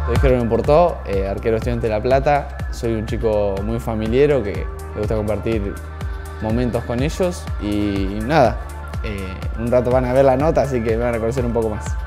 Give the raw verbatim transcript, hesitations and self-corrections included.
Soy Jerónimo Portó, eh, arquero estudiante de La Plata. Soy un chico muy familiero que le gusta compartir momentos con ellos y nada, eh, un rato van a ver la nota, así que me van a conocer un poco más.